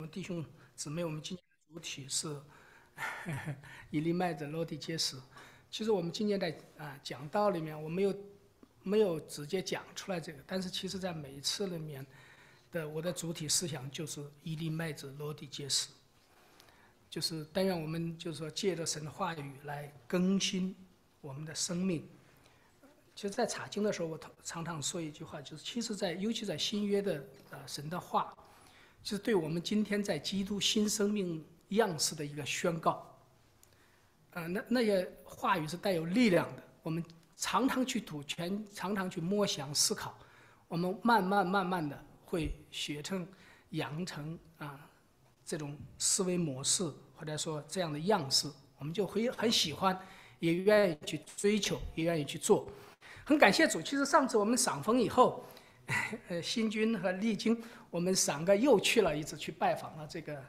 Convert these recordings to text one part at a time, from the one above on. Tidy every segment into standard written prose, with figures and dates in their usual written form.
弟兄姊妹，我们今天的主体是以利麦子落地结实。其实我们今天在讲道里面，我没有直接讲出来这个，但是其实在每一次里面的我的主体思想就是以利麦子落地结实，就是但愿我们就是说借着神的话语来更新我们的生命。其实，在查经的时候，我常常说一句话，就是其实尤其在新约的神的话。就是对我们今天在基督新生命样式的一个宣告，那些话语是带有力量的。我们常常去读，常常去默想思考，我们慢慢的会养成这种思维模式，或者说这样的样式，我们就会很喜欢，也愿意去追求，也愿意去做。很感谢主，其实上次我们赏枫以后。新君和丽晶，我们3个又去了一次，去拜访了这个，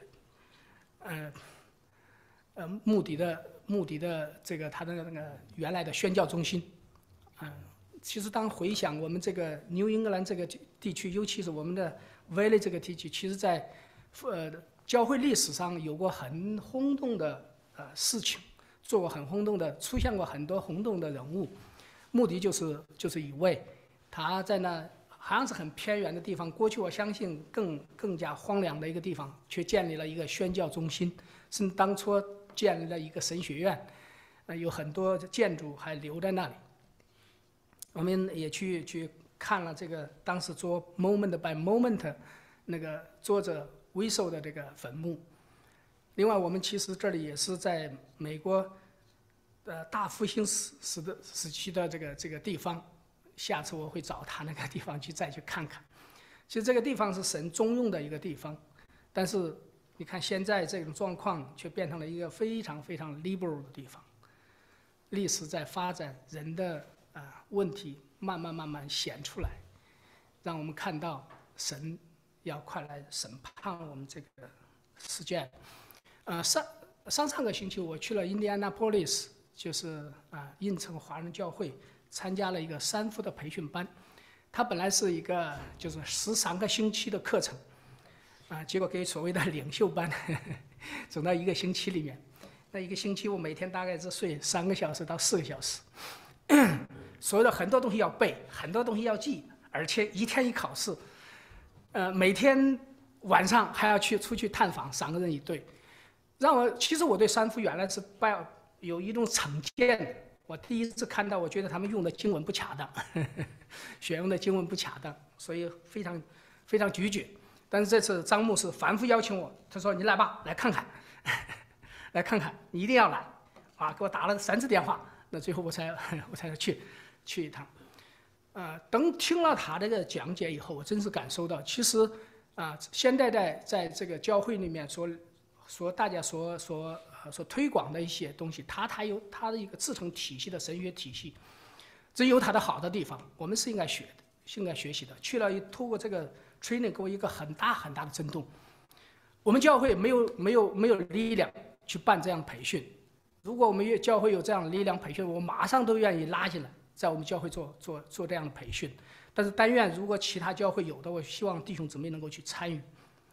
穆迪的这个他的那个原来的宣教中心，其实当回想我们这个New England这个地区，尤其是我们的 Valley 这个地区，其实在教会历史上有过很轰动的事情，做过很轰动的，出现过很多轰动的人物，穆迪就是一位，他在那。好像是很偏远的地方，过去我相信更加荒凉的一个地方，却建立了一个宣教中心，甚至当初建立了一个神学院，有很多建筑还留在那里。我们也去看了这个当时做 moment by moment 那个作者威寿的这个坟墓。另外，我们其实这里也是在美国大复兴时期的这个地方。下次我会找他那个地方再去看看。其实这个地方是神中用的一个地方，但是你看现在这种状况却变成了一个非常非常 liberal 的地方。历史在发展，人的问题慢慢显出来，让我们看到神要快来审判我们这个世界。上个星期我去了印第安纳波利斯，就是印城华人教会。参加了一个3夫的培训班，它本来是一个就是13个星期的课程，结果给所谓的领袖班整到1个星期里面。那1个星期我每天大概只睡3个小时到4个小时，所有的很多东西要背，很多东西要记，而且1天1考试，每天晚上还要出去探访，3个人一队，其实我对3夫原来是有一种成见的。我第一次看到，我觉得他们用的经文不恰当，选用的经文不恰当，所以非常非常拒绝。但是这次张牧师反复邀请我，他说：“你来吧，来看看，来看看，你一定要来。”给我打了3次电话，那最后我才去一趟。等听了他这个讲解以后，我真是感受到，其实现在在这个教会里面大家所推广的一些东西，它有它的一个自成体系的神学体系，这有它的好的地方，我们是应该学的，应该学习的。去了，透过这个 training 给我一个很大的震动。我们教会没有力量去办这样培训，如果我们教会有这样的力量培训，我马上都愿意拉进来，在我们教会做这样的培训。但是但愿如果其他教会有的，我希望弟兄姊妹能够去参与。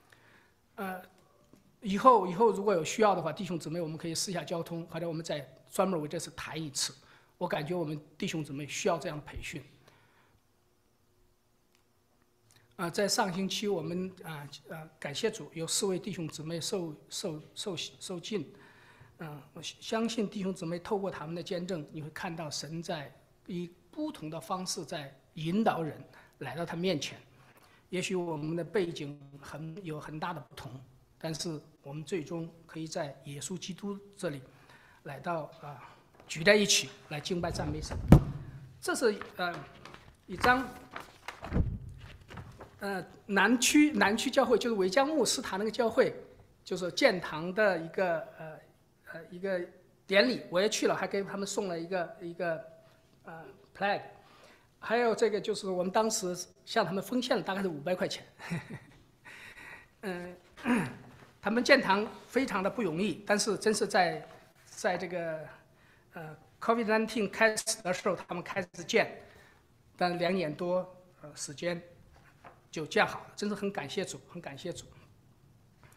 以后如果有需要的话，弟兄姊妹我们可以私下交通，或者我们再专门为这次谈一次。我感觉我们弟兄姊妹需要这样的培训。在上星期我们感谢主，有4位弟兄姊妹受浸。我相信弟兄姊妹透过他们的见证，你会看到神在以不同的方式在引导人来到他面前。也许我们的背景有很大的不同。但是我们最终可以在耶稣基督这里来到聚在一起来敬拜赞美神。这是一张南区教会，就是韦江牧师他那个教会，就是建堂的一个典礼，我也去了，还给他们送了一个flag， 还有这个就是我们当时向他们奉献了大概是500块钱。他们建堂非常的不容易，但是真是在这个COVID-19 开始的时候，他们开始建，但2年多时间就建好了，真是很感谢主，很感谢主。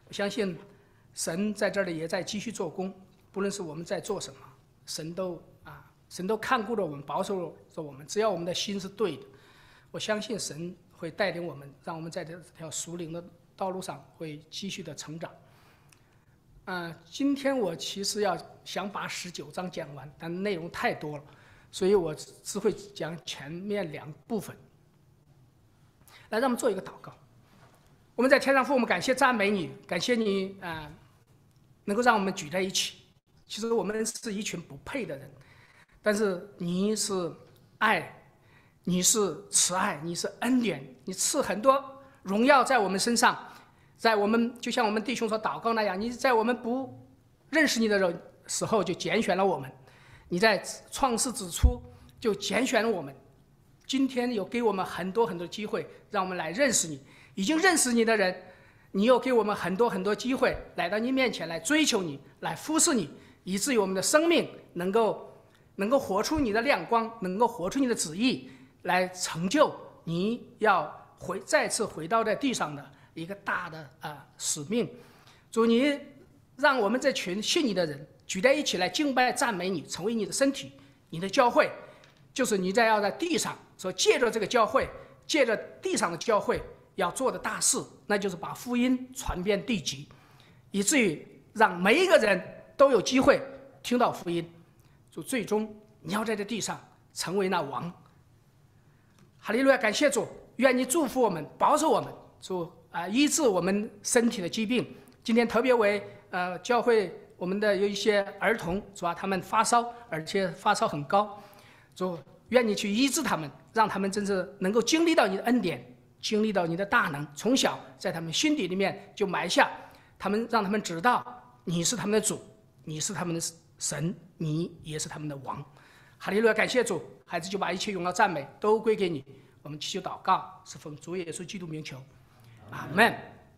我相信神在这里也在继续做工，不论是我们在做什么，神都看顾着我们，保守着我们。只要我们的心是对的，我相信神会带领我们，让我们在这条属灵的道路上会继续的成长。今天我其实想把19章讲完，但内容太多了，所以我只会讲前面2部分。来，让我们做一个祷告。我们在天上父，我们感谢赞美你，感谢你能够让我们聚在一起。其实我们是一群不配的人，但是你是爱，你是慈爱，你是恩典，你赐很多荣耀在我们身上。在我们就像我们弟兄所祷告那样，你在我们不认识你的时候就拣选了我们，你在创世之初就拣选了我们。今天有给我们很多很多机会，让我们来认识你。已经认识你的人，你又给我们很多很多机会，来到你面前来追求你，来服侍你，以至于我们的生命能够活出你的亮光，能够活出你的旨意，来成就你要再次回到在地上的一个大的使命。主，你让我们这群信你的人聚在一起来敬拜赞美你，成为你的身体，你的教会，就是你要在地上所借着这个教会，借着地上的教会要做的大事，那就是把福音传遍地极，以至于让每一个人都有机会听到福音。主，最终你要在这地上成为那王。哈利路亚！感谢主，愿你祝福我们，保守我们，主医治我们身体的疾病。今天特别为教会我们的有一些儿童，是吧？他们发烧，而且发烧很高。主，愿你去医治他们，让他们真是能够经历到你的恩典，经历到你的大能，从小在他们心底里面就埋下，让他们知道你是他们的主，你是他们的神，你也是他们的王。哈利路亚！感谢主，孩子就把一切荣耀赞美都归给你。我们祈求祷告，是奉主耶稣基督名求，阿门。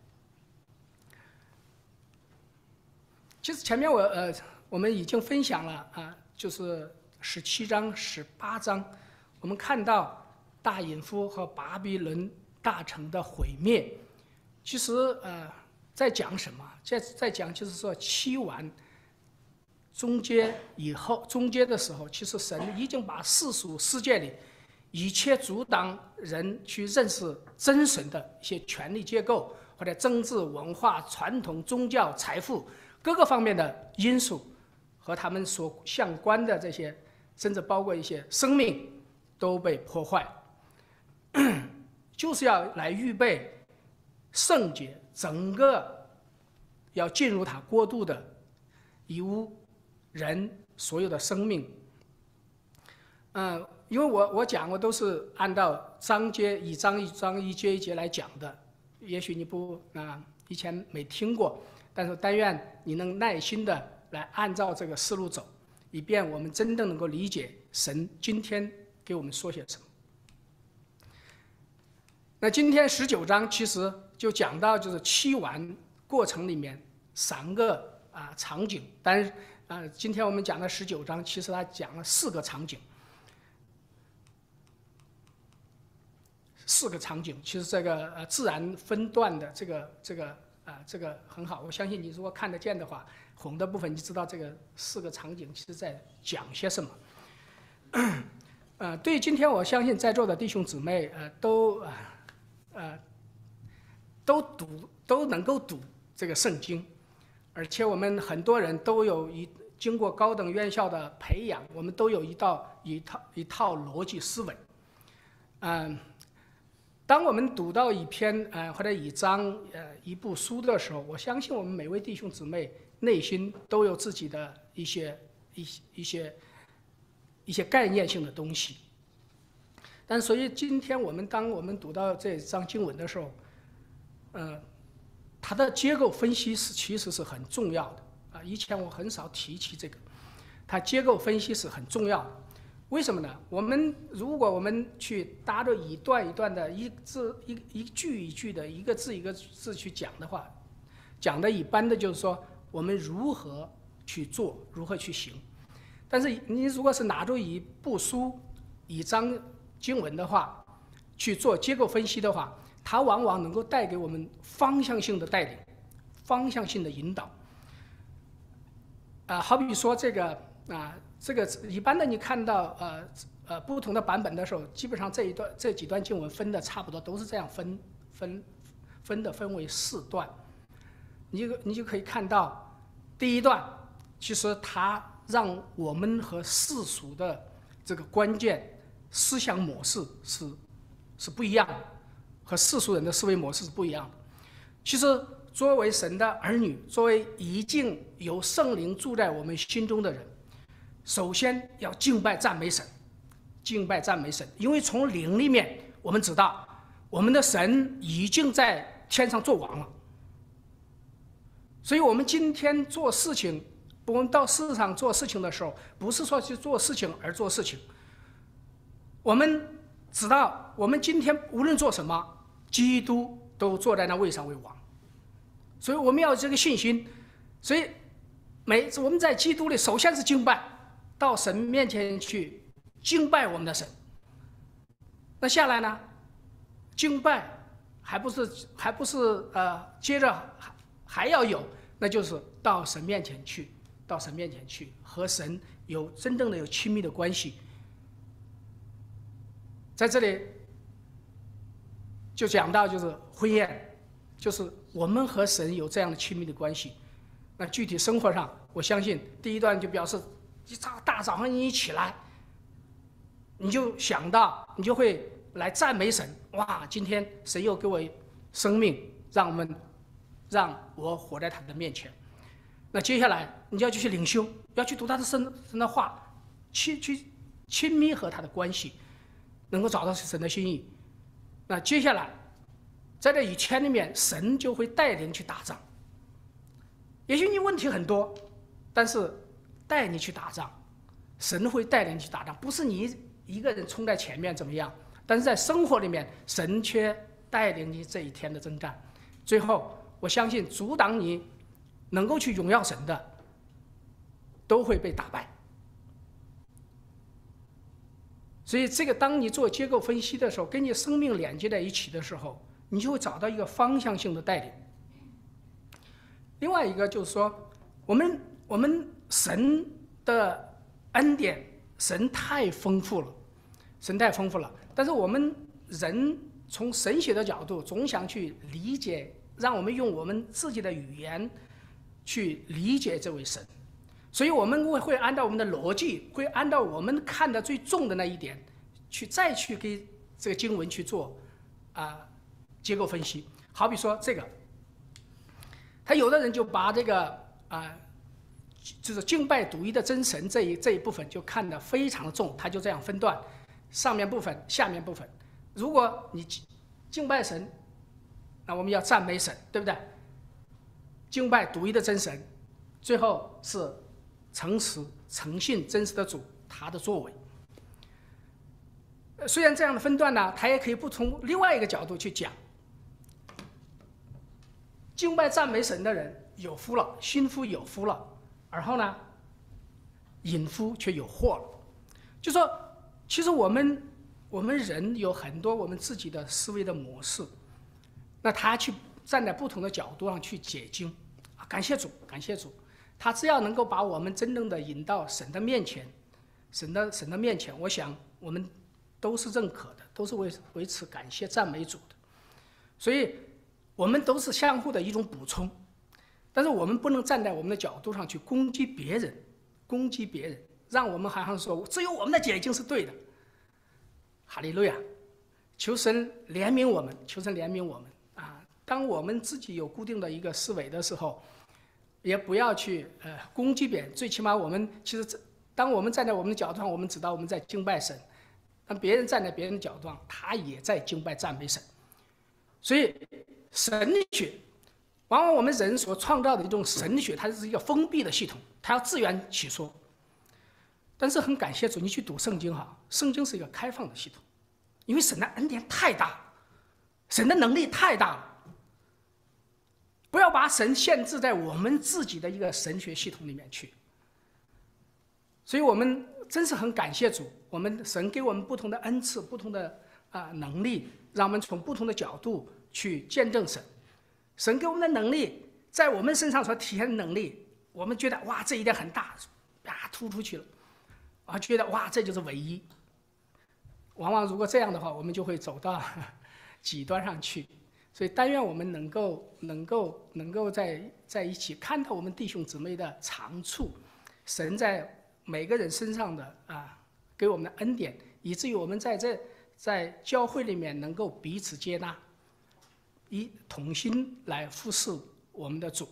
其实前面我们已经分享了就是17章、18章，我们看到大淫妇和巴比伦大城的毁灭。其实在讲什么？在讲就是说七完终结的时候，其实神已经把世俗世界里一切阻挡人去认识真神的一些权力结构，或者政治、文化、传统、宗教、财富各个方面的因素和他们所相关的这些，甚至包括一些生命都被破坏，就是要来预备圣洁，整个要进入他国度的义乌人所有的生命。因为我讲我都是按照章节一章一章一节一节来讲的，也许你以前没听过，但是但愿你能耐心的来按照这个思路走，以便我们真正能够理解神今天给我们说些什么。那今天19章其实就讲到就是七完过程里面3个场景，但是今天我们讲的19章其实它讲了4个场景。4个场景，其实这个自然分段的这个很好，我相信你如果看得见的话，红的部分你知道这个4个场景其实在讲些什么。对于今天我相信在座的弟兄姊妹都能够读这个圣经，而且我们很多人都有经过高等院校的培养，我们都有一套逻辑思维。当我们读到一篇或者一章一部书的时候，我相信我们每位弟兄姊妹内心都有自己的一些概念性的东西。但所以今天当我们读到这章经文的时候，它的结构分析其实是很重要的以前我很少提起这个，它结构分析是很重要的。为什么呢？如果我们去搭着一段一段的一句一句的一个字一个字去讲的话，讲的一般的就是说我们如何去做，如何去行。但是你如果是拿着一部书一章经文的话去做结构分析的话，它往往能够带给我们方向性的带领， 方向性的引导。好比说这个一般的你看到不同的版本的时候，基本上这几段经文分的差不多都是这样分为4段，你就可以看到，第一段其实它让我们和世俗的这个关键思想模式是不一样的，和世俗人的思维模式是不一样的。其实作为神的儿女，作为已经有圣灵住在我们心中的人，首先要敬拜赞美神，敬拜赞美神，因为从灵里面我们知道，我们的神已经在天上做王了。所以我们今天做事情，我们到世上做事情的时候，不是说去做事情而做事情。我们知道，我们今天无论做什么，基督都坐在那位上为王。所以我们要有这个信心。所以每次我们在基督里，首先是敬拜，到神面前去敬拜我们的神。那下来呢，敬拜还不是接着还要有，那就是到神面前去，和神有真正的有亲密的关系。在这里就讲到就是婚宴，就是我们和神有这样的亲密的关系。那具体生活上，我相信第一段就表示，大早上你一起来，你就想到，你就会来赞美神。哇，今天神又给我生命，让我活在他的面前。那接下来你就要去领袖，要去读他的神的话，去亲密和他的关系，能够找到神的心意。那接下来，在这一天里面，神就会带领去打仗。也许你问题很多，但是带你去打仗，神会带领你去打仗，不是你一个人冲在前面怎么样？但是在生活里面，神却带领你这一天的征战。最后，我相信阻挡你能够去荣耀神的，都会被打败。所以，这个当你做结构分析的时候，跟你生命连接在一起的时候，你就会找到一个方向性的带领。另外一个就是说，我们神的恩典，神太丰富了，但是我们人从神学的角度，总想去理解，让我们用我们自己的语言去理解这位神。所以我们会按照我们的逻辑，会按照我们看的最重的那一点，再去给这个经文去做结构分析。好比说这个，他有的人就把这个就是敬拜独一的真神这一部分就看得非常的重，他就这样分段，上面部分，下面部分。如果你敬拜神，那我们要赞美神，对不对？敬拜独一的真神，最后是诚实、诚信、真实的主，他的作为。虽然这样的分段呢，他也可以不从另外一个角度去讲。敬拜赞美神的人有福了，新妇有福了，而后呢，隐夫却有祸了。就说，其实我们人有很多我们自己的思维的模式，那他去站在不同的角度上去解经，感谢主，感谢主。他只要能够把我们真正的引到神的面前，神的面前，我想我们都是认可的，都是为此感谢赞美主的。所以，我们都是相互的一种补充，但是我们不能站在我们的角度上去攻击别人，让我们好像说只有我们的解经是对的。哈利路亚！求神怜悯我们，求神怜悯我们啊！当我们自己有固定的一个思维的时候，也不要去攻击别人。最起码我们其实，当我们站在我们的角度上，我们知道我们在敬拜神；当别人站在别人的角度上，他也在敬拜赞美神。所以神学，往往我们人所创造的一种神学，它是一个封闭的系统，它要自圆其说。但是很感谢主，你去读圣经哈，圣经是一个开放的系统，因为神的恩典太大，神的能力太大了。不要把神限制在我们自己的一个神学系统里面去。所以我们真是很感谢主，我们神给我们不同的恩赐，不同的能力，让我们从不同的角度去见证神。神给我们的能力， 在我们身上所体现的能力，我们觉得哇这一点很大，突出去了，觉得哇这就是唯一。往往如果这样的话，我们就会走到极端上去。所以但愿我们能够在一起看到我们弟兄姊妹的长处，神在每个人身上的给我们的恩典，以至于我们在教会里面能够彼此接纳，以同心来服侍我们的主。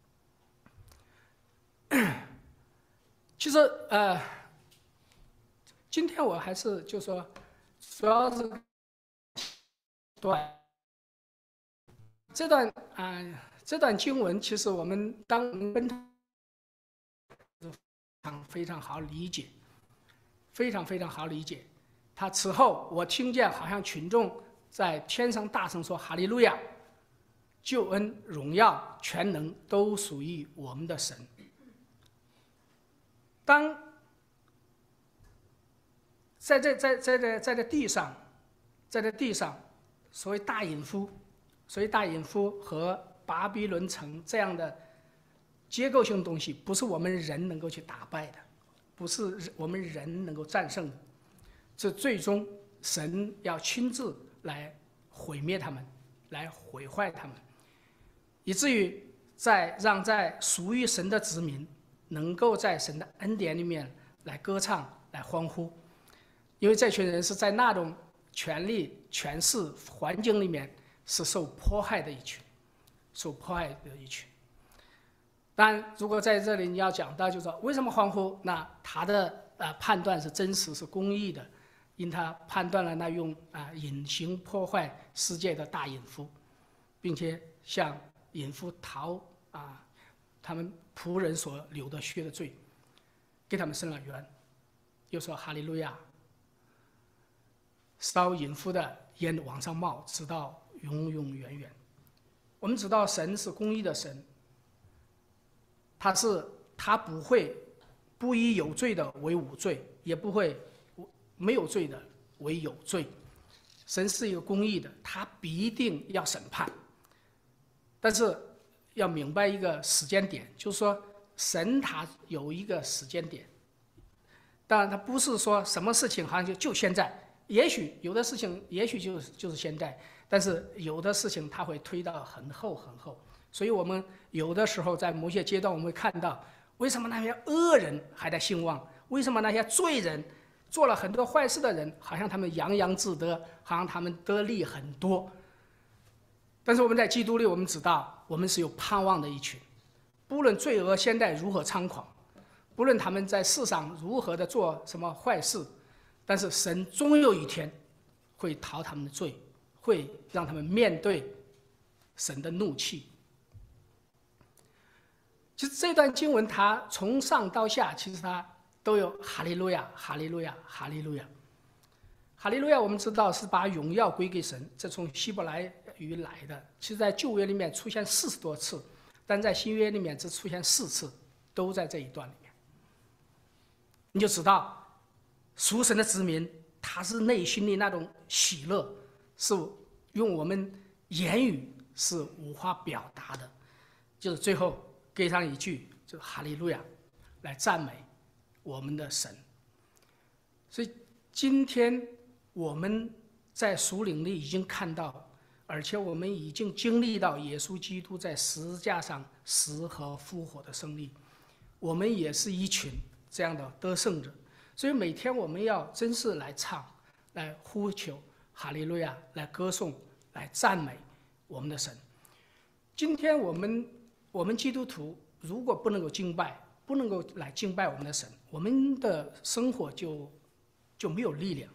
其实今天我还是就说，主要是这段经文，其实我们当跟非常好理解，非常好理解。他此后，我听见好像群众在天上大声说：“哈利路亚！救恩、荣耀、全能都属于我们的神。”当在这地上，所谓大隐夫和巴比伦城这样的结构性东西，不是我们人能够去打败的，不是我们人能够战胜的。这最终神要亲自来毁灭他们，来毁坏他们，以至于让属于神的子民能够在神的恩典里面来歌唱、来欢呼，因为这群人是在那种权力、权势环境里面是受迫害的一群。但如果在这里你要讲到，就是说为什么欢呼？那他的判断是真实、是公义的，因他判断了那用隐形破坏世界的大隐夫，并且向隐夫讨他们仆人所流的血的罪，给他们伸了冤，又说哈利路亚，烧隐夫的烟往上冒，直到永永远远。我们知道神是公义的神，他不会不以有罪的为无罪，也不会没有罪的为有罪。神是一个公义的，他必定要审判。但是要明白一个时间点，就是说神他有一个时间点，当然他不是说什么事情好像就现在，也许有的事情也许就是现在，但是有的事情他会推到很后。所以我们有的时候在某些阶段，我们会看到为什么那些恶人还在兴旺，为什么那些罪人做了很多坏事的人，好像他们洋洋自得，好像他们得利很多。但是我们在基督里，我们知道我们是有盼望的一群，不论罪恶现在如何猖狂，不论他们在世上如何的做什么坏事，但是神终有一天会讨他们的罪，会让他们面对神的怒气。其实这段经文它从上到下，其实它都有哈利路亚，哈利路亚，哈利路亚，哈利路亚。我们知道是把荣耀归给神，这从希伯来语来的。其实在旧约里面出现40多次，但在新约里面只出现4次，都在这一段里面。你就知道属神的子民，他是内心里那种喜乐，是用我们言语是无法表达的。就是最后给上一句，就是哈利路亚，来赞美我们的神。所以今天我们在属灵里已经看到，而且我们已经经历到耶稣基督在十字架上死和复活的胜利，我们也是一群这样的得胜者。所以每天我们要真是来唱，来呼求哈利路亚，来歌颂，来赞美我们的神。今天我们基督徒如果不能够敬拜，不能够来敬拜我们的神，我们的生活就没有力量，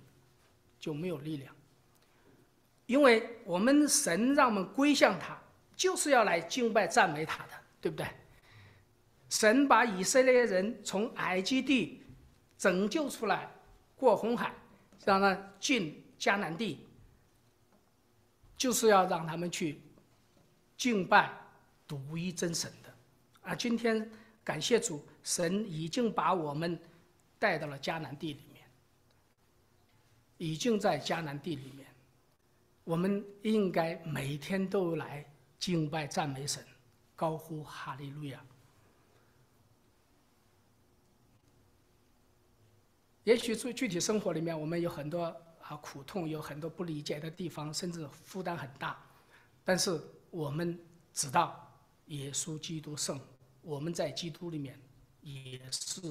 因为我们神让我们归向他，就是要来敬拜赞美他的，对不对？神把以色列人从埃及地拯救出来，过红海，让他进迦南地，就是要让他们去敬拜独一真神的。今天感谢主，神已经把我们带到了迦南地里面，已经在迦南地里面，我们应该每天都来敬拜赞美神， 高呼哈利路亚。也许具体生活里面，我们有很多苦痛，有很多不理解的地方，甚至负担很大。但是我们知道耶稣基督圣，我们在基督里面也是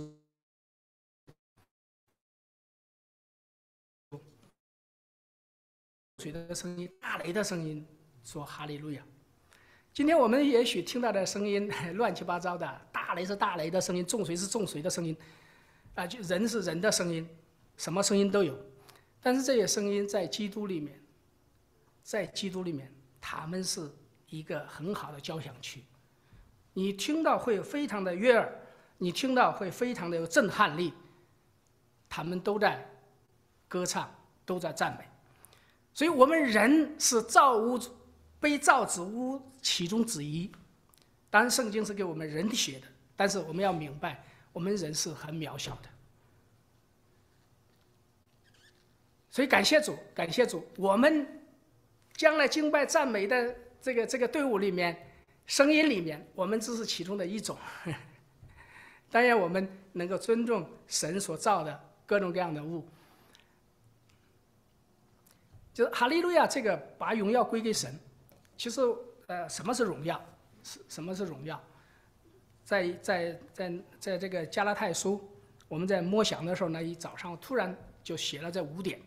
水的声音，大雷的声音，说哈利路亚。今天我们也许听到的声音乱七八糟的，大雷是大雷的声音，重水是重水的声音，就人是人的声音，什么声音都有。但是这些声音在基督里面，他们是一个很好的交响曲，你听到会非常的悦耳，你听到会非常的有震撼力，他们都在歌唱，都在赞美。所以我们人是造物主被造之物其中之一。当然圣经是给我们人写的，但是我们要明白我们人是很渺小的。所以感谢主，感谢主，我们将来敬拜赞美的这个队伍里面，声音里面，我们只是其中的一种。当然我们能够尊重神所造的各种各样的物。就是哈利路亚，这个把荣耀归给神。其实什么是荣耀？什么是荣耀？在这个加拉太书，我们在默想的时候呢，一早上突然就写了这5点。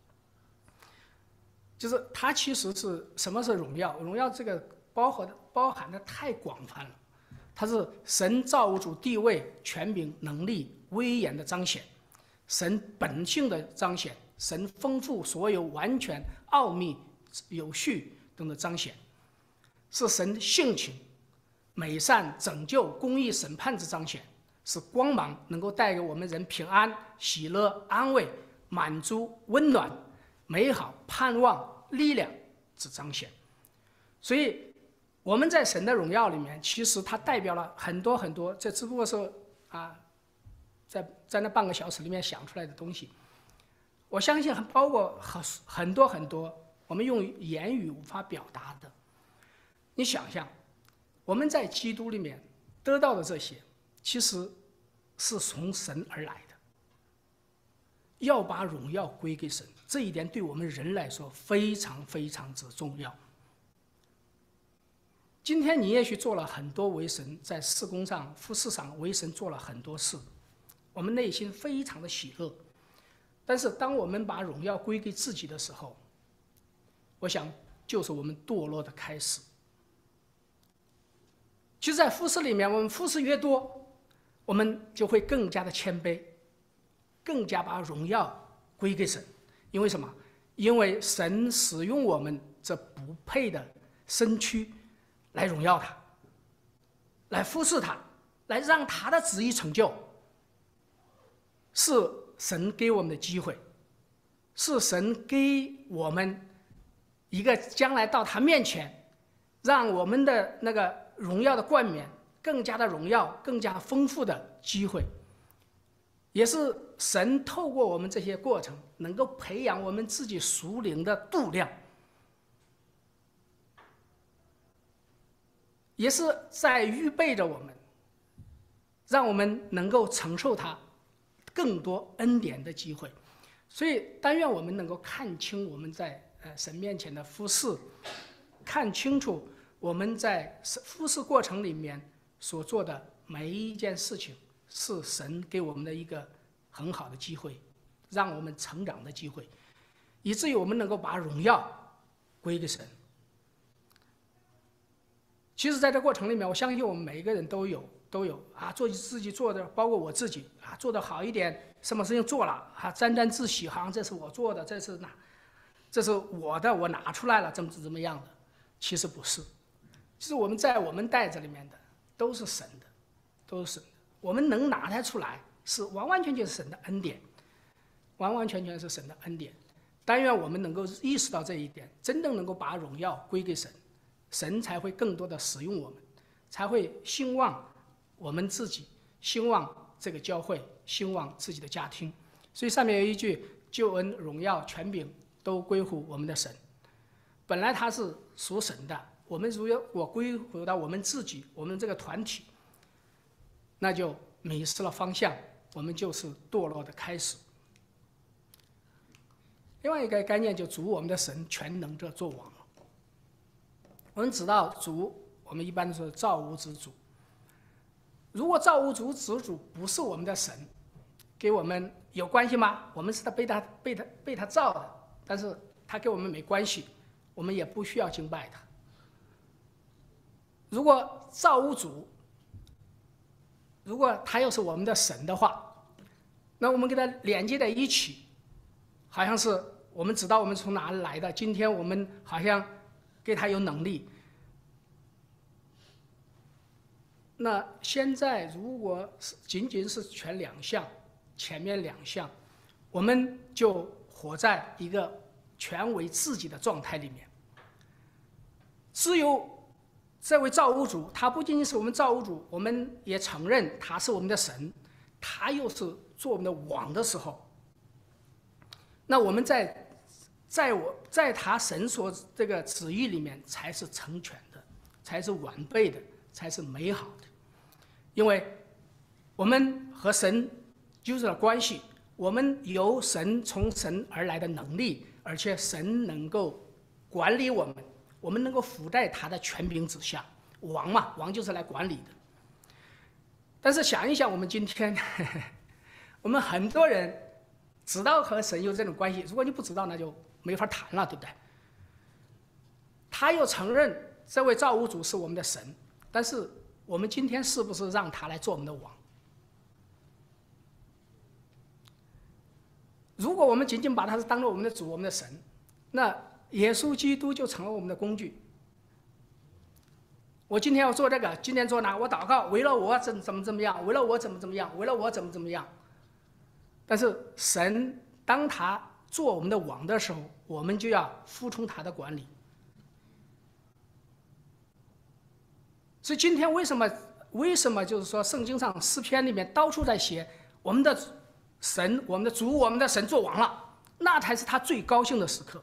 就是它其实是什么是荣耀？荣耀这个包含的太广泛了，它是神造物主地位、权柄、能力、威严的彰显，神本性的彰显，神丰富所有、完全、奥秘、有序等的彰显，是神性情、美善、拯救、公义、审判之彰显，是光芒能够带给我们人平安、喜乐、安慰、满足、温暖、美好、盼望、力量之彰显。所以我们在神的荣耀里面，其实它代表了很多很多，这只不过是在那半个小时里面想出来的东西。我相信还包括很多很多我们用言语无法表达的。你想象我们在基督里面得到的这些，其实是从神而来的。要把荣耀归给神，这一点对我们人来说非常非常之重要。今天你也许做了很多为神，在事工上、服事上为神做了很多事，我们内心非常的喜乐。但是当我们把荣耀归给自己的时候，我想就是我们堕落的开始。其实在服事里面，我们服事越多，我们就会更加的谦卑，更加把荣耀归给神。因为什么？因为神使用我们这不配的身躯来荣耀他，来服侍他，来让他的旨意成就，是神给我们的机会，是神给我们一个将来到他面前，让我们的那个荣耀的冠冕更加的荣耀、更加丰富的机会。也是神透过我们这些过程，能够培养我们自己属灵的度量，也是在预备着我们，让我们能够承受他更多恩典的机会。所以但愿我们能够看清我们在神面前的服事，看清楚我们在服事过程里面所做的每一件事情，是神给我们的一个很好的机会，让我们成长的机会，以至于我们能够把荣耀归给神。其实在这过程里面，我相信我们每一个人都有做自己做的，包括我自己做得好一点，什么事情做了沾沾自喜，好像这是我做的，这是我的，我拿出来了，怎么样的。其实不是，其实我们袋子里面的都是神的，都是神的。我们能拿它出来，是完完全全是神的恩典，完完全全是神的恩典。但愿我们能够意识到这一点，真正能够把荣耀归给神，神才会更多的使用我们，才会兴旺我们自己，兴旺这个教会，兴旺自己的家庭。所以上面有一句：救恩、荣耀、权柄都归乎我们的神。本来他是属神的， 我们如果归回到我们自己，我们这个团体，那就迷失了方向，我们就是堕落的开始。另外一个概念就主我们的神全能者作王了。我们知道主，我们一般说造物之主。如果造物主之主不是我们的神，给我们有关系吗？我们是被他造的，但是他跟我们没关系，我们也不需要敬拜他。如果造物主，如果他又是我们的神的话，那我们跟他连接在一起，好像是我们知道我们从哪里来的，今天我们好像给他有能力。那现在如果仅仅是全两项，前面两项，我们就活在一个全为自己的状态里面。只有这位造物主，他不仅仅是我们造物主，我们也承认他是我们的神，他又是做我们的王的时候，那我们在他神所这个旨意里面才是成全的，才是完备的，才是美好的。因为我们和神就是了关系，我们有从神而来的能力，而且神能够管理我们，我们能够服在他的权柄之下。王嘛，王就是来管理的。但是想一想，我们今天我们很多人知道和神有这种关系，如果你不知道，那就没法谈了，对不对？他又承认这位造物主是我们的神，但是我们今天是不是让他来做我们的王？如果我们仅仅把他是当做我们的主、我们的神，那耶稣基督就成了我们的工具。我今天要做这个，今天做那，我祷告，为了我怎么样，为了我怎么样，为了我怎么样。但是神当他做我们的王的时候，我们就要服从他的管理。所以今天为什么就是说圣经上诗篇里面到处在写我们的神、我们的主、我们的神做王了，那才是他最高兴的时刻。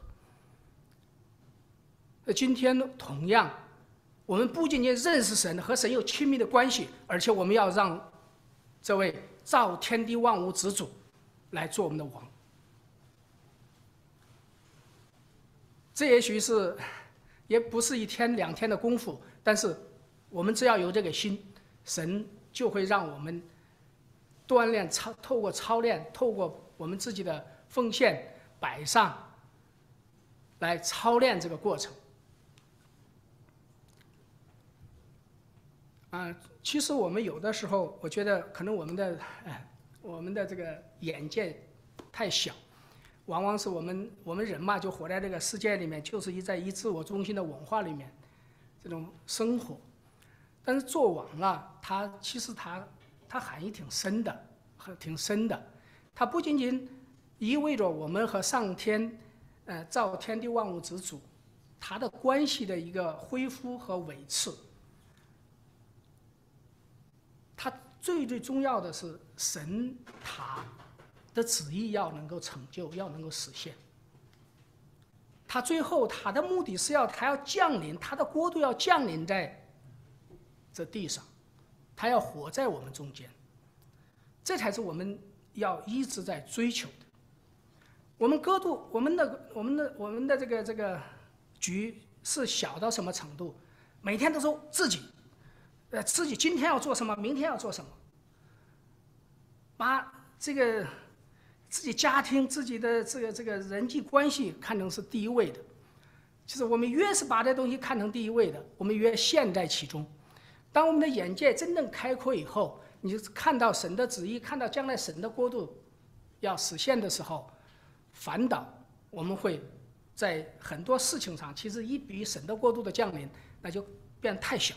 今天同样，我们不仅仅认识神，和神有亲密的关系，而且我们要让这位造天地万物之主来做我们的王。这也许也不是1天2天的功夫，但是我们只要有这个心，神就会让我们锻炼透过操练，透过我们自己的奉献摆上来操练这个过程。其实我们有的时候，我觉得可能我们的这个眼界太小，往往是我们人嘛，就活在这个世界里面，就是在自我中心的文化里面这种生活。但是做王了，其实它含义挺深的，它不仅仅意味着我们和上天，造天地万物之主，它的关系的一个恢复和维持。它最重要的是神他的旨意要能够成就，要能够实现。他最后他的目的是他要降临，他的国度要降临在这地上，他要活在我们中间，这才是我们要一直在追求的。我们国度，我们的这个局是小到什么程度？每天都说自己今天要做什么，明天要做什么，把这个自己家庭、自己的这个人际关系看成是第一位的。其实我们越是把这东西看成第一位的，我们越陷在其中。当我们的眼界真正开阔以后，你就看到神的旨意，看到将来神的国度要实现的时候，反倒我们会在很多事情上，其实一比神的国度的降临，那就变得太小。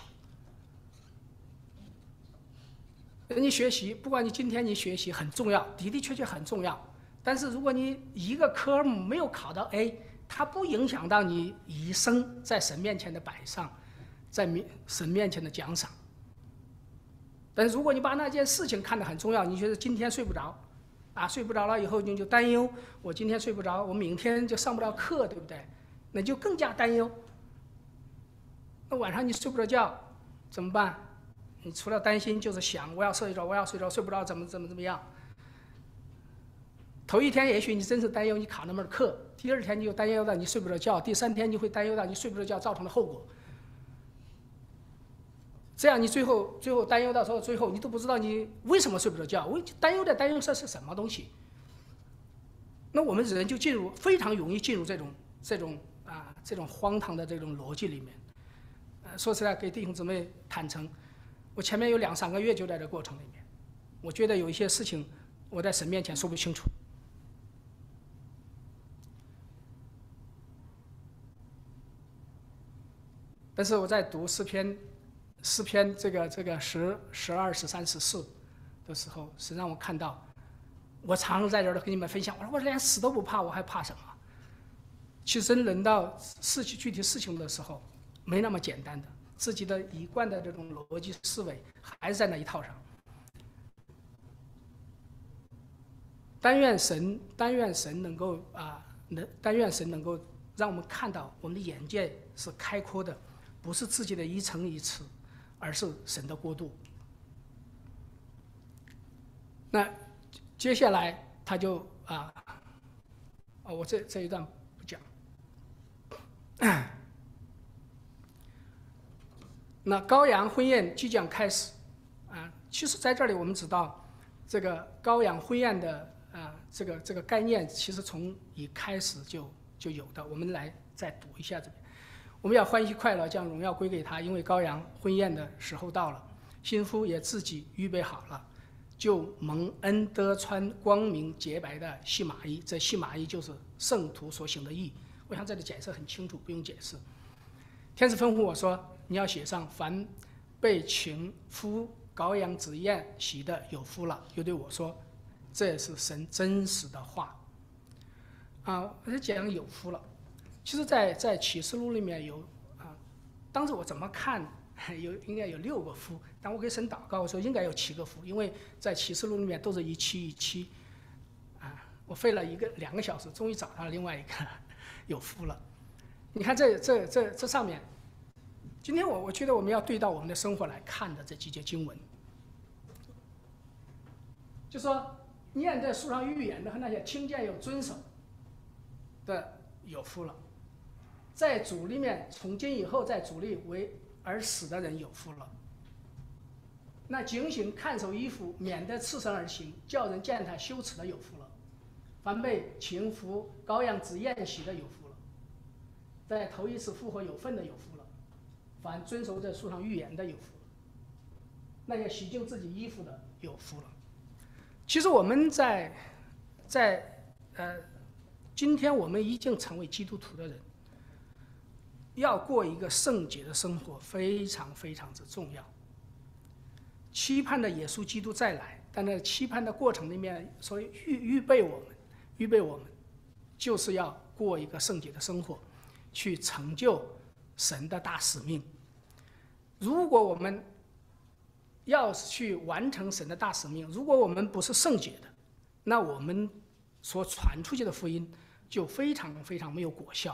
你学习，不管你今天你学习很重要，的确很重要。但是如果你一个科目没有考到 A， 它不影响到你一生在神面前的摆上，在神面前的奖赏。但是如果你把那件事情看得很重要，你觉得今天睡不着，睡不着了以后你就担忧，我今天睡不着，我明天就上不了课，对不对？那就更加担忧。 那晚上你睡不着觉，怎么办？你除了担心，就是想我要睡着，我要睡着，睡不着怎么样？头一天也许你真是担忧你卡那门课，第二天你就担忧到你睡不着觉，第三天你会担忧到你睡不着觉造成的后果。这样你最后担忧到最后你都不知道你为什么睡不着觉，担忧是什么东西？那我们人就非常容易进入这种荒唐的这种逻辑里面。说实在，给弟兄姊妹坦诚，我前面有2、3个月就在这过程里面，我觉得有一些事情我在神面前说不清楚。但是我在读诗篇这个12、13、14的时候，实际上我看到，我常常在这儿跟你们分享，我连死都不怕，我还怕什么？其实轮到具体事情的时候，没那么简单的，自己的一贯的这种逻辑思维还是在那一套上。但愿神能够让我们看到我们的眼界是开阔的，不是自己的一城一池，而是神的国度。那接下来他就我这一段不讲。那羔羊婚宴即将开始其实在这里我们知道，这个羔羊婚宴的这个概念，其实从一开始就有的。我们来再读一下这边。我们要欢喜快乐，将荣耀归给他，因为羔羊婚宴的时候到了，新妇也自己预备好了，就蒙恩得穿光明洁白的细麻衣。这细麻衣就是圣徒所行的义。我想这里解释很清楚，不用解释。天使吩咐我说：“你要写上，凡被情夫羔羊之宴洗的有福了。”又对我说：“这也是神真实的话。”我就讲有福了。其实在启示录里面有当时我怎么看应该有6个福，但我给神祷告，我说应该有7个福，因为在启示录里面都是1717我费了2个小时，终于找到了另外一个有福了。你看这上面，今天我觉得我们要对到我们的生活来看的这几节经文，就说念在书上预言的和那些听见有遵守的有福了。在主里面，从今以后在主里为而死的人有福了。那警醒看守衣服，免得赤身而行，叫人见他羞耻的有福了。凡被情夫羔羊之宴洗的有福了。在头一次复活有份的有福了。凡遵守这书上预言的有福了。那些洗净自己衣服的有福了。其实我们今天我们已经成为基督徒的人，要过一个圣洁的生活，非常非常之重要。期盼着耶稣基督再来，但在期盼的过程里面，所以预备我们，就是要过一个圣洁的生活，去成就神的大使命。如果我们要去完成神的大使命，如果我们不是圣洁的，那我们所传出去的福音就非常非常没有果效。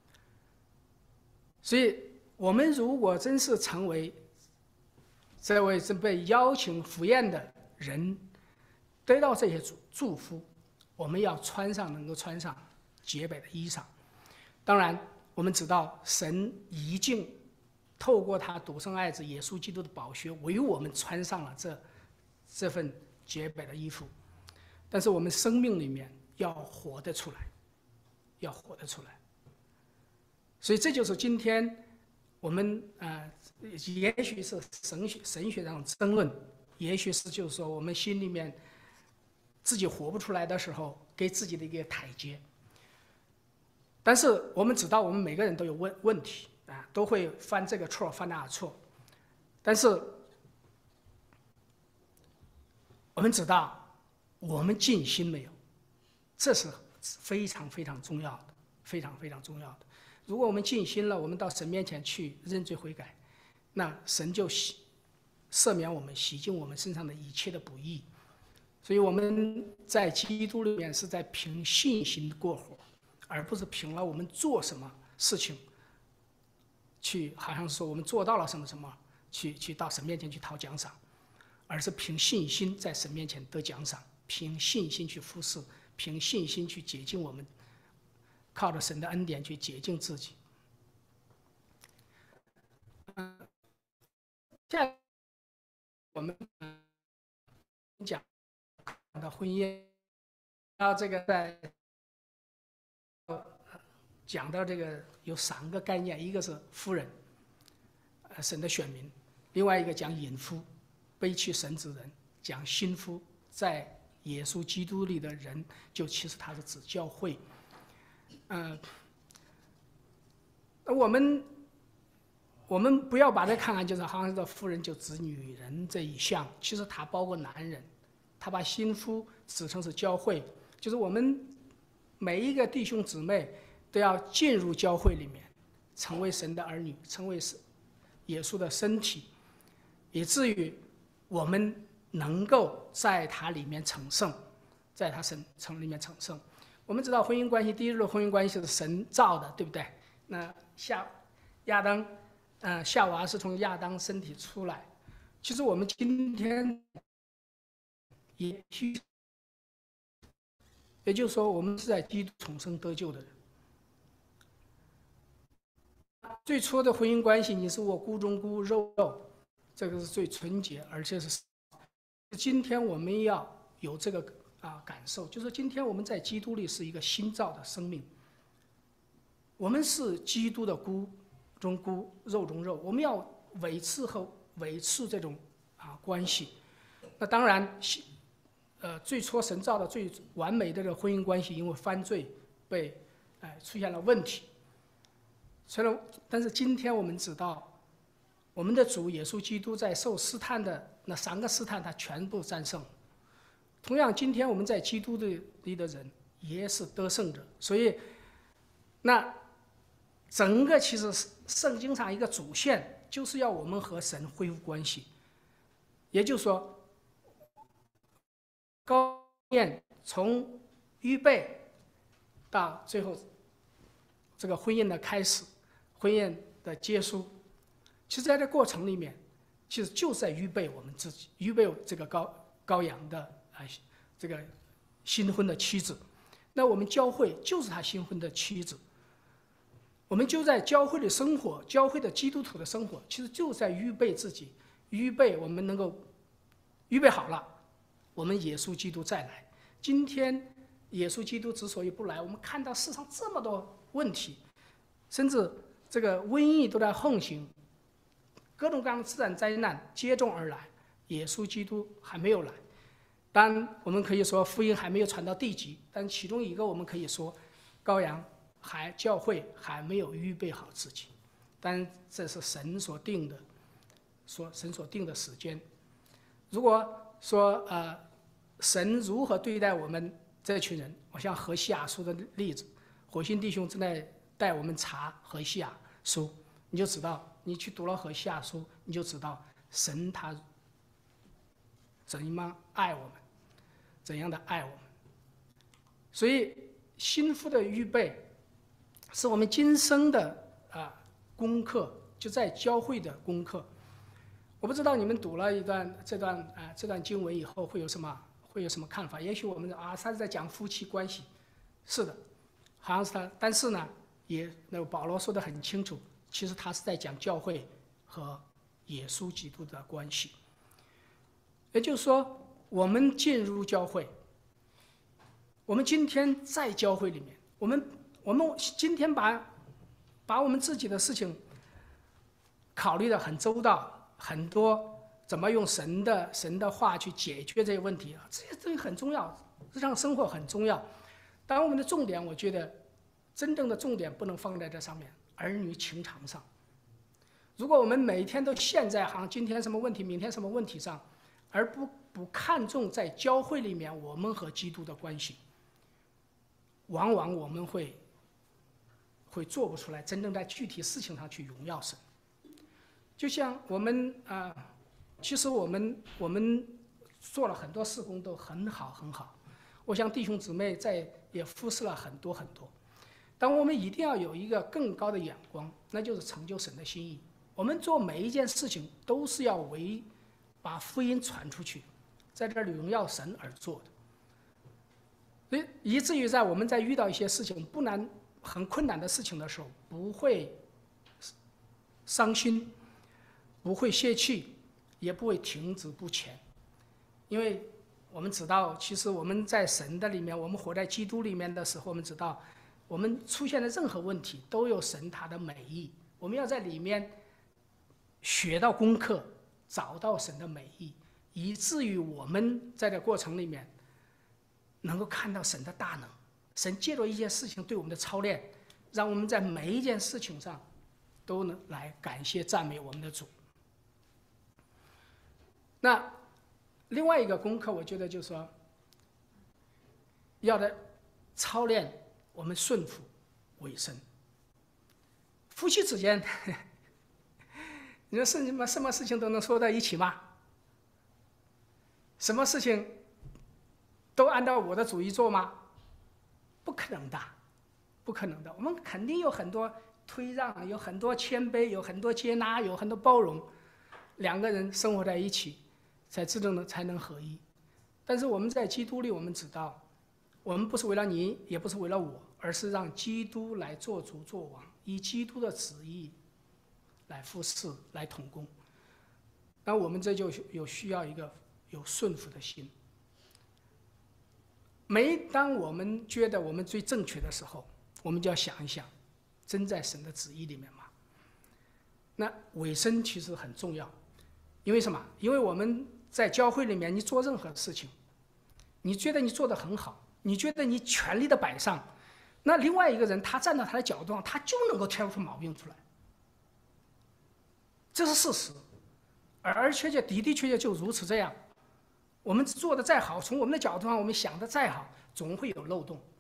所以我们如果真是成为这位是被邀请赴宴的人，得到这些祝福，我们要能够穿上洁白的衣裳。当然我们知道神已经透过他独生爱子耶稣基督的宝血，为我们穿上了这份洁白的衣服。但是我们生命里面要活得出来，所以这就是今天我们也许是神学上争论，也许是就是说我们心里面自己活不出来的时候，给自己的一个台阶。但是我们知道，我们每个人都有问题都会犯这个错，犯那个错。但是我们知道，我们尽心没有，这是非常非常重要的，非常非常重要的。如果我们尽心了，我们到神面前去认罪悔改，那神就赦免我们，洗净我们身上的一切的不义。所以我们在基督里面是在凭信心过活，而不是凭了我们做什么事情好像说我们做到了什么什么，去到神面前去讨奖赏，而是凭信心在神面前得奖赏，凭信心去服侍，凭信心去洁净我们，靠着神的恩典去洁净自己。现在我们讲的婚姻，然后这个在讲到这个有3个概念，一个是夫人，神的选民；另外一个讲隐夫，背弃神之人；讲新夫，在耶稣基督里的人，就其实他是指教会。我们不要把这看看就是好像这妇人就指女人这一项，其实它包括男人，他把新夫指成是教会，就是我们每一个弟兄姊妹都要进入教会里面，成为神的儿女，成为耶稣的身体，以至于我们能够在他里面成圣，在他里面成圣。我们知道婚姻关系，第一类婚姻关系是神造的，对不对？那夏娃是从亚当身体出来，其实我们今天也就是说，我们是在基督重生得救的人。最初的婚姻关系，你是我骨中骨肉肉，这个是最纯洁，而且是今天我们要有这个感受，就是今天我们在基督里是一个新造的生命，我们是基督的骨中骨肉中肉，我们要维持这种关系。那当然，最初神造的最完美的这个婚姻关系，因为犯罪被出现了问题。但是今天我们知道，我们的主耶稣基督在受试探的那3个试探，他全部战胜。同样，今天我们在基督里的人也是得胜者。所以，那整个其实圣经上一个主线，就是要我们和神恢复关系。也就是说，高宴从预备到最后这个婚姻的开始，婚姻的结束，其实在这过程里面，其实就是在预备我们自己，预备这个羔羊的这个新婚的妻子。那我们教会就是他新婚的妻子，我们就在教会的生活，教会的基督徒的生活，其实就在预备自己，预备我们能够预备好了，我们耶稣基督再来。今天耶稣基督之所以不来，我们看到世上这么多问题，甚至这个瘟疫都在横行，各种各样的自然灾难接踵而来，耶稣基督还没有来。当然，我们可以说福音还没有传到地极，但其中一个我们可以说，羔羊教会还没有预备好自己，但这是神所定的，神所定的时间。如果说神如何对待我们这群人，我像何西阿书的例子，火星弟兄正在带我们查何西阿书，你就知道，你去读了何西阿书，你就知道神他怎样爱我们，怎样的爱我们。所以新妇的预备是我们今生的功课，就在教会的功课。我不知道你们读了这段经文以后会有什么看法？也许我们他是在讲夫妻关系，是的，好像是他，但是呢，那保罗说的很清楚，其实他是在讲教会和耶稣基督的关系。也就是说，我们进入教会，我们今天在教会里面，我们今天把我们自己的事情考虑得很周到。很多怎么用神的话去解决这些问题，这很重要，日常生活很重要。当然，我们的重点，我觉得真正的重点不能放在这上面，儿女情长上。如果我们每天都陷在好像今天什么问题，明天什么问题上，而不看重在教会里面我们和基督的关系，往往我们会做不出来真正在具体事情上去荣耀神。就像我们其实我们做了很多事工都很好很好，我想弟兄姊妹也服侍了很多很多， 但我们一定要有一个更高的眼光，那就是成就神的心意。我们做每一件事情都是要为把福音传出去，在这里荣耀神而做的。所以以至于我们在遇到一些事情很困难的事情的时候，不会伤心，不会泄气，也不会停止不前，因为我们知道，其实我们在神的里面，我们活在基督里面的时候，我们知道，我们出现的任何问题都有神他的美意，我们要在里面学到功课，找到神的美意，以至于我们在这过程里面能够看到神的大能。神借助一件事情对我们的操练，让我们在每一件事情上都能来感谢赞美我们的主。那另外一个功课，我觉得就是说，要的操练我们顺服委身。夫妻之间，你说什么事情都能说在一起吗？什么事情都按照我的主意做吗？不可能的，不可能的。我们肯定有很多推让，有很多谦卑，有很多接纳，有很多包容。两个人生活在一起，才能合一。但是我们在基督里，我们知道，我们不是为了你，也不是为了我，而是让基督来做主做王，以基督的旨意来服侍，来同工。那我们这就需要一个有顺服的心。每当我们觉得我们最正确的时候，我们就要想一想，真在神的旨意里面吗？那委身其实很重要，因为什么？因为我们在教会里面，你做任何事情，你觉得你做得很好，你觉得你全力的摆上，那另外一个人他站到他的角度上，他就能够挑出毛病出来，这是事实，而且的确就如此这样。我们做的再好，从我们的角度上，我们想的再好，总会有漏洞。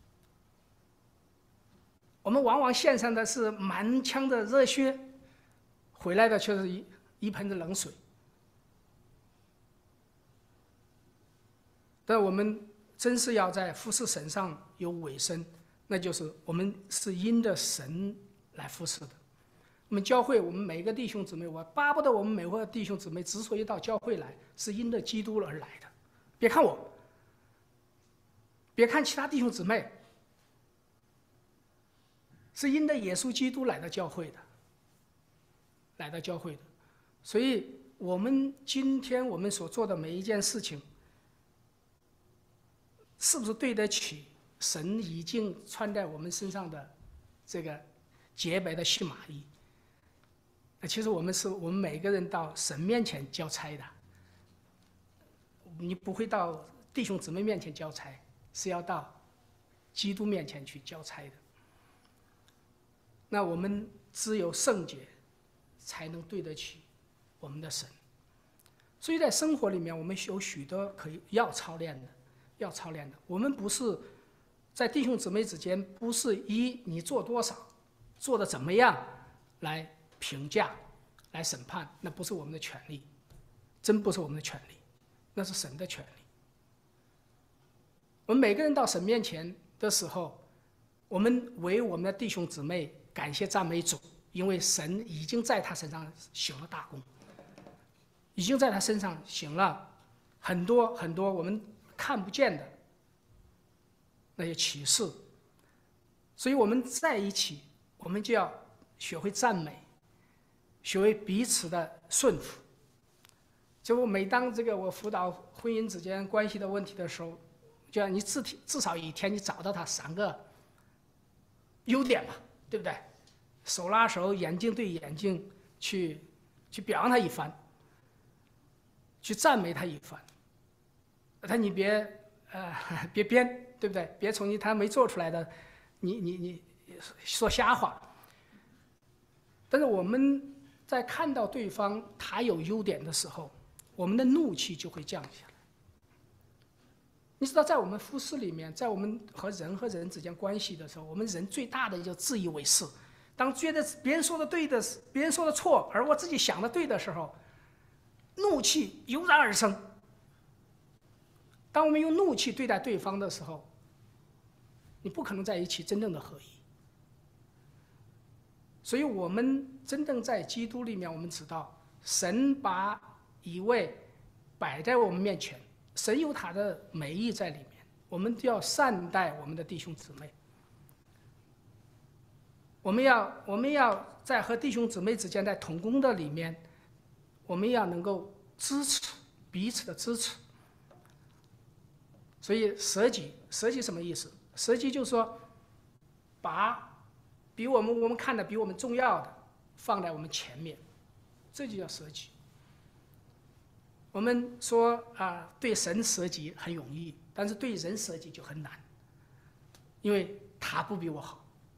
我们往往献上的是满腔的热血，回来的却是一盆子冷水。但我们真是要在服侍神上有委身，那就是我们是因着神来服侍的。我们教会，我们每个弟兄姊妹，我巴不得我们每个弟兄姊妹之所以到教会来，是因着基督而来的。别看我，别看其他弟兄姊妹，是因着耶稣基督来到教会的，来到教会的。所以，我们今天我们所做的每一件事情，是不是对得起神已经穿在我们身上的这个洁白的细麻衣？其实我们每个人到神面前交差的，你不会到弟兄姊妹面前交差，是要到基督面前去交差的。那我们只有圣洁，才能对得起我们的神。所以在生活里面，我们有许多要操练的。我们不是在弟兄姊妹之间，不是以你做多少，做的怎么样来评价、来审判，那不是我们的权利，真不是我们的权利，那是神的权利。我们每个人到神面前的时候，我们为我们的弟兄姊妹感谢赞美主，因为神已经在他身上行了大功，已经在他身上行了很多很多我们看不见的那些启示。所以我们在一起，我们就要学会赞美，学会彼此的顺服。就每当我辅导婚姻之间关系的问题的时候，就要你至少一天你找到他3个优点嘛，对不对？手拉手，眼睛对眼睛，去表扬他一番，去赞美他一番。你别编，对不对？别从他没做出来的，你说瞎话。但是我们在看到对方他有优点的时候，我们的怒气就会降下来。你知道，在我们服事里面，在我们和人之间关系的时候，我们人最大的就自以为是。当觉得别人说的对的，别人说的错，而我自己想的对的时候，怒气油然而生。当我们用怒气对待对方的时候，你不可能在一起真正的合一。 所以我们真正在基督里面，我们知道神把一位摆在我们面前，神有他的美意在里面，我们就要善待我们的弟兄姊妹。我们要在和弟兄姊妹之间，在同工的里面，我们要能够支持彼此的支持。所以舍己什么意思？舍己就是说，把比我们看的比我们重要的放在我们前面，这就叫舍己。我们说对神舍己很容易，但是对人舍己就很难，因为他不比我好。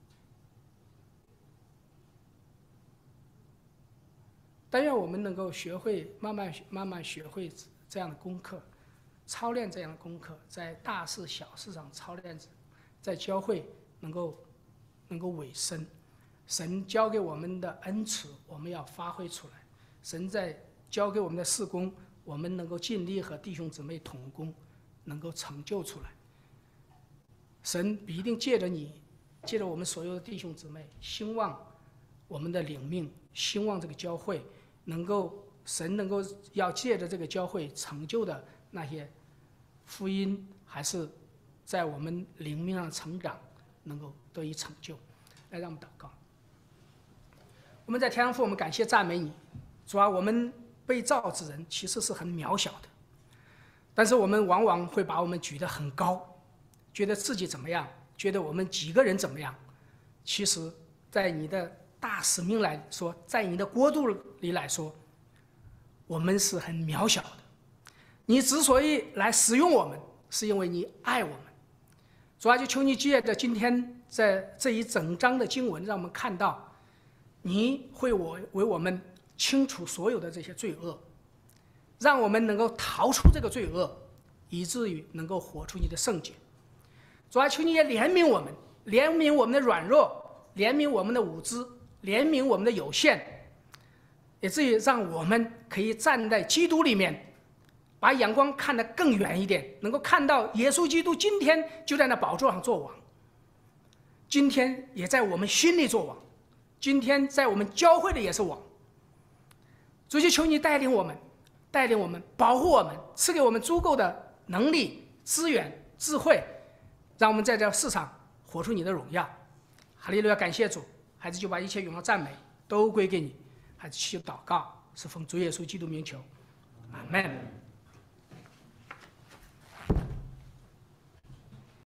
但愿我们能够学会慢慢学会这样的功课，操练这样的功课，在大事小事上操练，在教会能够委身。神交给我们的恩赐，我们要发挥出来；神在交给我们的事工，我们能够尽力和弟兄姊妹同工，能够成就出来。神必定借着你，借着我们所有的弟兄姊妹，兴旺我们的灵命，兴旺这个教会。神能够要借着这个教会成就的那些福音，还是在我们灵命上成长，能够得以成就。来，让我们祷告。我们在天上父，我们感谢赞美你，主啊，我们被造之人其实是很渺小的，但是我们往往会把我们举得很高，觉得自己怎么样，觉得我们几个人怎么样。其实，在你的大使命来说，在你的国度里来说，我们是很渺小的。你之所以来使用我们，是因为你爱我们。主啊，就求你借着今天在这一整章的经文，让我们看到你会为我们清除所有的这些罪恶，让我们能够逃出这个罪恶，以至于能够活出你的圣洁。主啊，求你也怜悯我们，怜悯我们的软弱，怜悯我们的无知，怜悯我们的有限，以至于让我们可以站在基督里面，把眼光看得更远一点，能够看到耶稣基督今天就在那宝座上做王，今天也在我们心里做王，今天在我们教会里也是王。主，就求你带领我们，保护我们，赐给我们足够的能力、资源、智慧，让我们在这世上活出你的荣耀。哈利路亚，感谢主。孩子就把一切荣耀赞美都归给你。孩子祈祷告，是奉主耶稣基督名求，阿门。